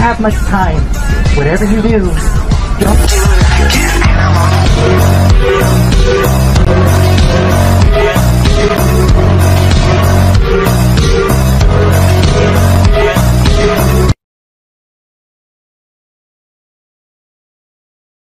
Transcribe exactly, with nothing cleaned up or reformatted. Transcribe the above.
have much time. Whatever you do, don't do it again.